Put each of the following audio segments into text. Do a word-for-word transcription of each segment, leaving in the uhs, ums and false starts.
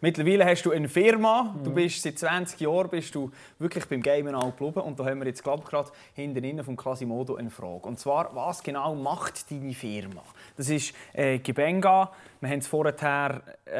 Mittlerweile hast du eine Firma. Mhm. Du bist seit zwanzig Jahren bist du wirklich beim Gamen angeblieben. Und da haben wir jetzt glaube ich, gerade hinten innen vom Quasimodo eine Frage. Und zwar, was genau macht deine Firma? Das ist äh, Gebenga. Wir haben es vorher,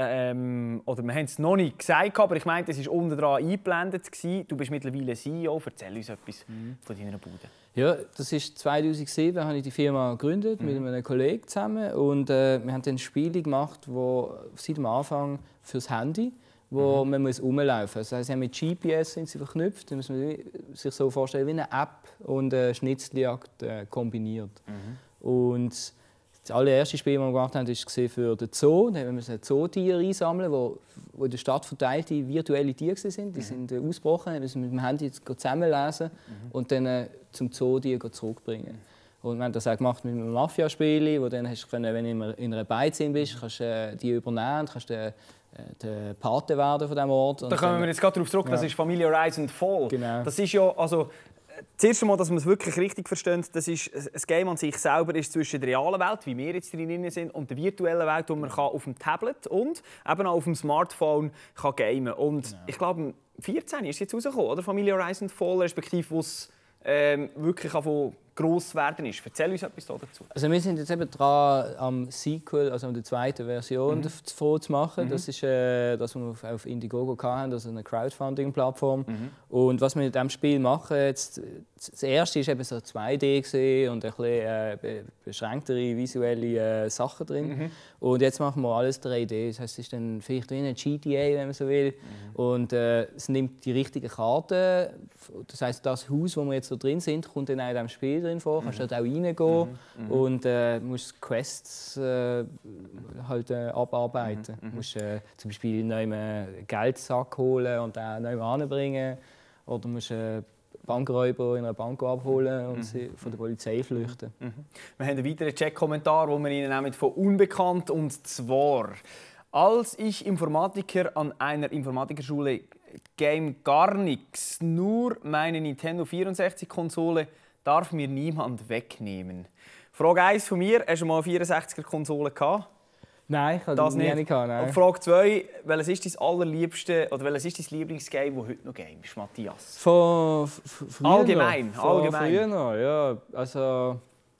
ähm, oder wir haben es noch nicht gesagt, aber ich meine, es war unten dran eingeblendet gewesen. Du bist mittlerweile C E O. Erzähl uns etwas mhm. von deiner Bude. Ja, das ist zweitausendsieben habe ich die Firma gegründet mhm. mit einem Kollegen zusammen und äh, wir haben dann Spiele gemacht, wo seit dem Anfang fürs Handy, wo mhm. man muss rumlaufen muss. Das heisst, mit G P S sind sie verknüpft. Da muss man sich so vorstellen wie eine App und eine Schnitzeljagd äh, kombiniert. Mhm. Und das allererste Spiel, das wir gemacht haben, war für den Zoo. Da haben wir Zootiere einsammeln, wo, wo in der Stadt verteilte virtuelle Tiere waren. Die mhm. sind äh, ausgebrochen, wir müssen mit dem Handy zusammenlesen mhm. und dann äh, zum Zootier zurückbringen. Und wir haben das auch gemacht mit einem Mafia-Spiel, wo dann hast du können, wenn du in einer Beiz bist, kannst du äh, die übernehmen und kannst äh, der Pate werden von diesem Ort. Da kommen wir jetzt gerade darauf zurück, ja. Das ist Familia Rise and Fall. Genau. Das ist ja, also, das erste Mal, dass man es wirklich richtig versteht, das ist, ein Game an sich selber ist zwischen der realen Welt, wie wir jetzt drin sind, und der virtuellen Welt, wo man auf dem Tablet und eben auch auf dem Smartphone kann gamen kann. Und genau. Ich glaube, vierzehn ist jetzt rausgekommen, oder? Familia Rise and Fall, respektive wo es ähm, wirklich gross werden ist. Erzähl uns etwas dazu. Also wir sind jetzt eben dran, am Sequel, also an der zweiten Version mhm. davon zu machen. Mhm. Das ist äh, das, was wir auf Indiegogo hatten, also eine Crowdfunding-Plattform. Mhm. Und was wir mit diesem Spiel machen, jetzt, das erste war eben so zwei D und ein bisschen äh, beschränktere visuelle äh, Sachen drin. Mhm. Und jetzt machen wir alles drei D. Das heisst, es ist dann vielleicht wie ein G T A, wenn man so will. Mhm. Und äh, es nimmt die richtigen Karten. Das heisst, das Haus, wo wir jetzt so drin sind, kommt dann auch in diesem Spiel drin vor. Du kannst dort auch reingehen mhm. und äh, musst Quests äh, halt, äh, abarbeiten. Du mhm. musst äh, zum Beispiel einen Geldsack holen und den neu anbringen. Oder du musst äh, Bankräuber in einer Bank abholen und sie von der Polizei flüchten. Mhm. Wir haben einen weiteren Chat-Kommentar, den wir Ihnen nehmen von Unbekannt. Und zwar: Als ich Informatiker an einer Informatikerschule Game gar nichts, nur meine Nintendo vierundsechzig-Konsole darf mir niemand wegnehmen. Frage eins von mir: Hast du mal eine vierundsechziger-Konsole gehabt? Nein, ich habe das nie gehabt. Nein. Und Frage zwei: Welches ist dein allerliebste oder welches ist dein Lieblingsgame, das heute noch gamest, Matthias? Von früher allgemein, noch. Von allgemein. Früher noch, ja. Also,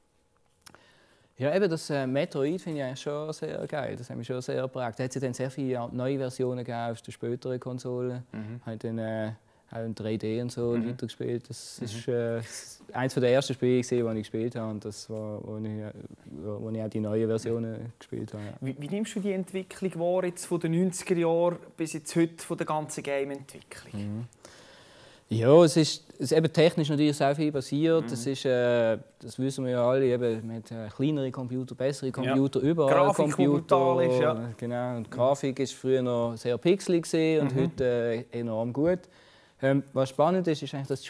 ja, eben das äh, Metroid finde ich eigentlich schon sehr geil. Das hat mich schon sehr geprägt. Da hat es dann sehr viele neue Versionen gegeben auf den späteren Konsolen. Mhm. Habe dann äh, auch in drei D und so mhm. weitergespielt. Das mhm. ist äh, eines der ersten Spiele, die ich gespielt habe. Und das war, wo ich, wo ich auch die neuen Versionen gespielt habe. Ja. Wie, wie nimmst du die Entwicklung wahr, jetzt von den neunziger Jahren bis jetzt heute, von der ganzen Game-Entwicklung? Mhm. Ja, es ist, es ist eben technisch natürlich sehr viel passiert. Mhm. Das, ist, äh, das wissen wir ja alle. Eben mit äh, kleineren Computer, bessere Computer, ja. Überall Grafik, Computer. Ist, ja. Genau. Und die Grafik war früher noch sehr pixelig und mhm. heute äh, enorm gut. Ähm, was spannend ist, ist eigentlich, dass die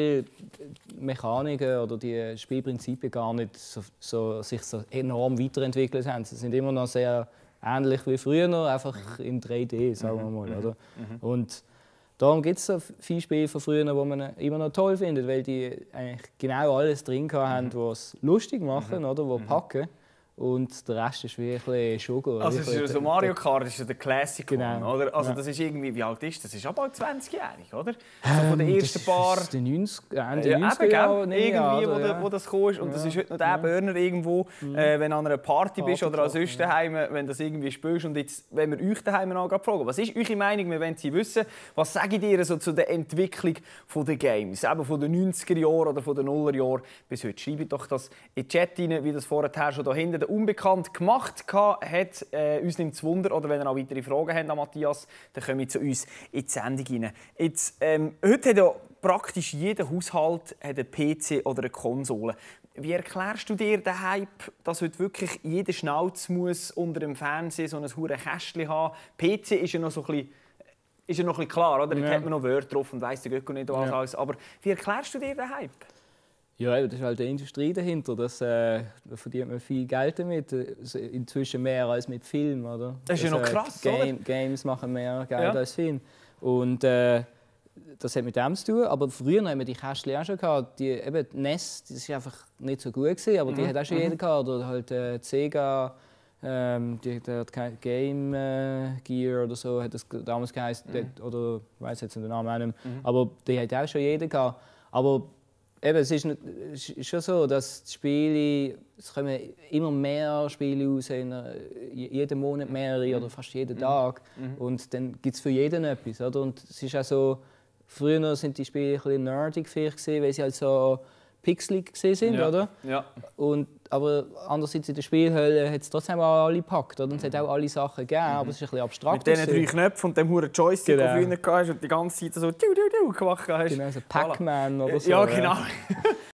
Spielmechaniken oder die Spielprinzipien gar nicht so, so, sich so enorm weiterentwickelt haben. Sie sind immer noch sehr ähnlich wie früher, einfach mhm. in drei D, sagen wir mal. Oder? Mhm. Und darum gibt es so viele Spiele von früher, die man immer noch toll findet, weil die eigentlich genau alles drin haben, mhm. was lustig machen, mhm. oder, was packen. Und der Rest ist wie ein bisschen Sugar. Also ist ja so Mario Kart ist ja der Classic, genau. oder? Also ja. Das ist irgendwie, wie alt ist das? Das ist aber zwanzigjährig, oder? So von den ersten das paar... Das ist die neunziger, Ende ja, neunziger Jahre. Irgendwie, Jahre, wo, ja. wo das gekommen ist. Und ja. Das ist heute noch der ja. Burner irgendwo, mhm. äh, wenn du an einer Party bist oder als sonst daheim, wenn du das irgendwie spürst. Und jetzt, wenn wir euch daheim noch fragen, was ist eure Meinung? Wir wollen sie wissen. Was sagt ihr so zu der Entwicklung der Games? Eben von den neunziger Jahren oder von den Nuller Jahren bis heute. Schreibt doch das in den Chat rein, wie das vorher schon da hinten der Unbekannt gemacht hat. Äh, uns nimmt es Wunder, oder wenn ihr noch weitere Fragen habt an Matthias, dann kommt zu uns in die Sendung rein. Jetzt, ähm, heute hat ja praktisch jeder Haushalt hat einen P C oder eine Konsole. Wie erklärst du dir den Hype, dass heute wirklich jeder Schnauz muss unter dem Fernseher so ein hure Kästchen haben? P C ist ja noch so ein bisschen, ist ja noch ein bisschen klar, oder? Ja. Da hat man noch Wörter drauf und weiss der Göckel nicht was ja. alles. Aber wie erklärst du dir den Hype? Ja, das ist halt die Industrie dahinter. Das, äh, da verdient man viel Geld damit. Inzwischen mehr als mit Film, oder? Das ist ja noch krass, Game, oder? Games machen mehr Geld ja. als Film. Und äh, das hat mit dem zu tun. Aber früher haben wir die Kästchen auch schon gehabt. Die, eben, die N E S, das war einfach nicht so gut gewesen, aber mhm. die hat auch schon mhm. jeder gehabt. Oder halt äh, Sega, Ähm, die, der hat kein Game äh, Gear oder so, hat das damals geheißen, Mhm. oder ich weiß jetzt den Namen auch nicht mehr. Mhm. Aber die hat auch schon jeder gehabt. Aber eben, es ist, nicht, es ist schon so, dass die Spiele, es kommen immer mehr Spiele raus, in einer, jeden Monat mehrere Mhm. oder fast jeden Mhm. Tag. Mhm. Und dann gibt es für jeden etwas. Oder? Und es ist auch so, früher sind die Spiele ein bisschen nerdig vielleicht gewesen, weil sie halt so pixelig sind, Ja. oder? Ja. Und, aber andererseits in der Spielhölle hat es trotzdem auch alle gepackt. Oder? Und es hat auch alle Sachen gegeben, aber es ist ein bisschen abstrakt. Mit diesen drei Knöpfen und dem huren Joystick, Genau. den du früher hast und die ganze Zeit so «Tiu, tiu, tiu» gemacht hast. Genau, so Pac-Man Voilà. oder so. Ja, genau.